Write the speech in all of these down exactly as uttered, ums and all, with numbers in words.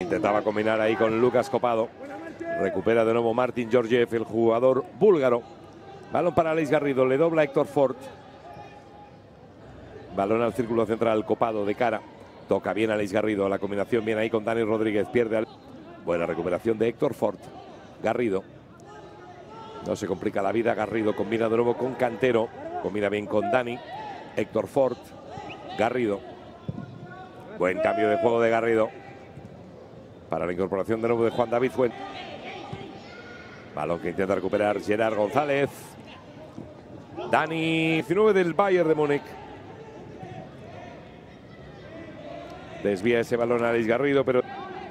Intentaba combinar ahí con Lucas Copado. Recupera de nuevo Martin Georgiev, el jugador búlgaro. Balón para Aleix Garrido, le dobla Héctor Ford. Balón al círculo central, Copado de cara. Toca bien Aleix Garrido, la combinación bien ahí con Dani Rodríguez. Pierde al... Buena recuperación de Héctor Ford. Garrido. No se complica la vida, Garrido combina de nuevo con Cantero. Combina bien con Dani. Héctor Ford. Garrido. Buen cambio de juego de Garrido. Para la incorporación de nuevo de Juan David Fuentes. Balón que intenta recuperar Gerard González. Dani, diecinueve del Bayern de Múnich. Desvía ese balón a Aleix Garrido, pero...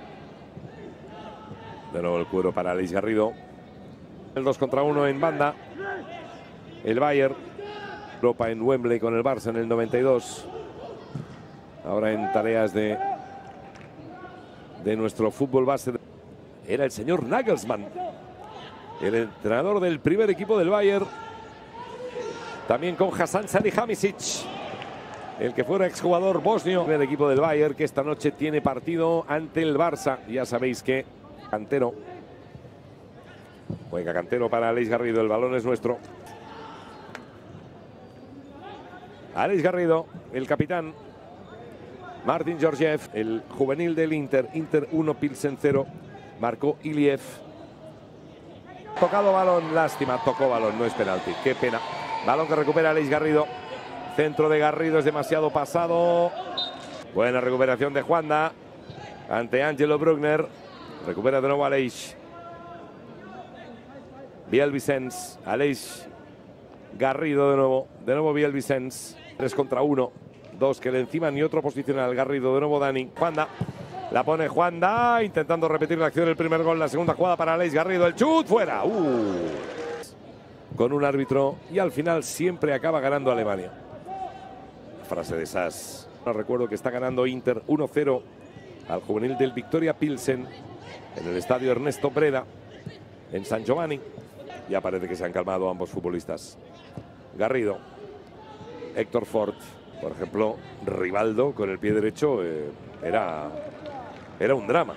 De nuevo el cuero para Aleix Garrido. El dos contra uno en banda. El Bayern. Europa en Wembley con el Barça en el noventa y dos. Ahora en tareas de... de nuestro fútbol base. Era el señor Nagelsmann, el entrenador del primer equipo del Bayern. También con Hasan Salihamidzic, el que fuera exjugador bosnio del equipo del Bayern, que esta noche tiene partido ante el Barça. Ya sabéis que Cantero. Juega Cantero para Aleix Garrido. El balón es nuestro. Aleix Garrido, el capitán. Martin Georgiev, el juvenil del Inter. Inter uno, Pilsen cero. Marcó Iliev. Tocado balón, lástima, tocó balón, no es penalti. Qué pena. Balón que recupera Aleix Garrido. Centro de Garrido es demasiado pasado. Buena recuperación de Juanda ante Angelo Bruckner. Recupera de nuevo Aleix. Biel Vicens. Aleix Garrido de nuevo. De nuevo Biel Vicens. tres contra uno. Dos que le enciman y otro posicional. Garrido de nuevo Dani. Juanda. La pone Juanda. Intentando repetir la acción del primer gol. La segunda jugada para Aleix Garrido. El chut fuera. Uh. Con un árbitro. Y al final siempre acaba ganando Alemania. Frase de Sass. Recuerdo que está ganando Inter uno cero al juvenil del Victoria Pilsen en el estadio Ernesto Breda en San Giovanni. Ya parece que se han calmado ambos futbolistas. Garrido. Héctor Ford. Por ejemplo, Rivaldo con el pie derecho eh, era, era un drama.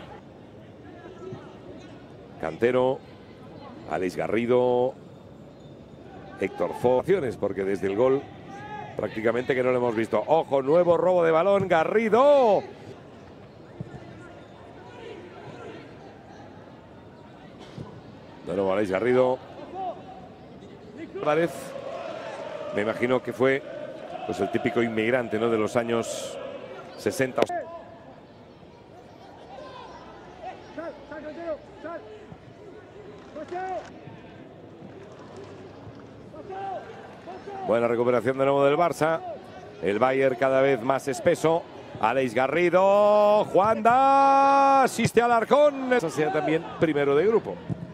Cantero. Aleix Garrido. Héctor Ford. Porque desde el gol prácticamente que no lo hemos visto. Ojo, nuevo robo de balón. Garrido. De nuevo Aleix Garrido. Álvarez. Me imagino que fue pues el típico inmigrante, ¿no?, de los años sesenta. Buena recuperación de nuevo del Barça. El Bayern cada vez más espeso. Aleix Garrido. Juanda. Asiste al Alarcón. Eso sea también primero de grupo.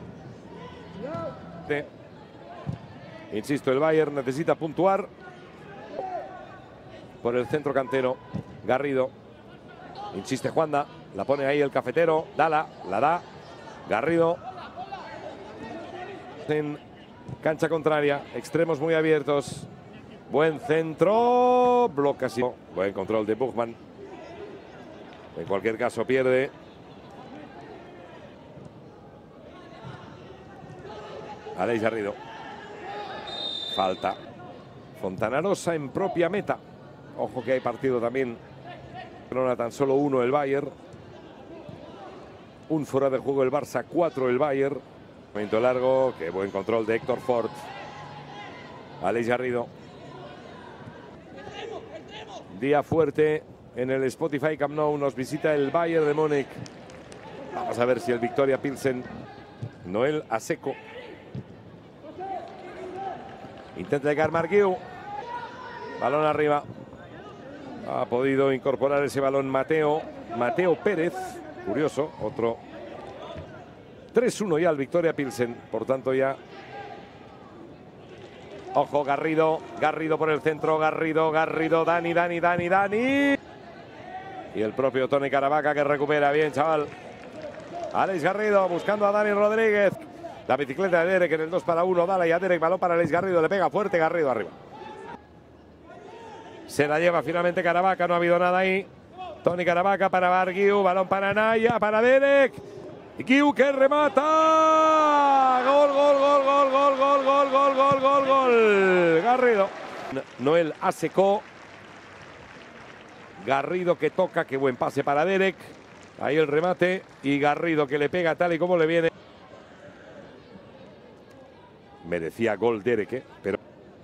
Sí. Insisto, el Bayern necesita puntuar. Por el centro Cantero. Garrido. Insiste Juanda. La pone ahí el cafetero. Dala. La da. Garrido. En cancha contraria. Extremos muy abiertos. Buen centro. Bloca así. Buen control de Buchmann. En cualquier caso pierde. Aleix Garrido. Falta. Fontanarosa en propia meta. Ojo que hay partido también. No tan solo uno el Bayern. Un fuera de juego el Barça, cuatro el Bayern. Momento largo, qué buen control de Héctor Ford. Aleix Garrido. Día fuerte en el Spotify Camp Nou. Nos visita el Bayern de Múnich. Vamos a ver si el Victoria Pilsen. Noel Aseco. Intenta llegar Marguiu. Balón arriba. Ha podido incorporar ese balón Mateo. Mateo Pérez. Curioso. Otro. tres uno ya al Victoria Pilsen. Por tanto ya. Ojo, Garrido. Garrido por el centro. Garrido, Garrido. Dani, Dani, Dani, Dani. Y el propio Toni Caravaca que recupera. Bien, chaval. Aleix Garrido buscando a Dani Rodríguez. La bicicleta de Derek en el dos para uno. Dale ya Derek. Balón para Aleix Garrido. Le pega fuerte Garrido arriba. Se la lleva finalmente Caravaca. No ha habido nada ahí. Toni Caravaca para Barguiu, balón para Anaya, para Derek. Guiu que remata. Gol, gol, gol, gol, gol, gol, gol, gol, gol, gol, gol. Garrido. Noel Asecó. Garrido que toca, qué buen pase para Derek. Ahí el remate y Garrido que le pega tal y como le viene. Merecía gol Derek, ¿eh? Pero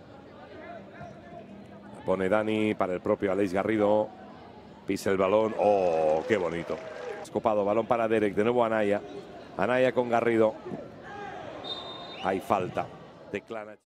pone Dani para el propio Aleix Garrido. Pisa el balón. ¡Oh, qué bonito! Escopado, balón para Derek. De nuevo Anaya. Anaya con Garrido. Hay falta. Declara.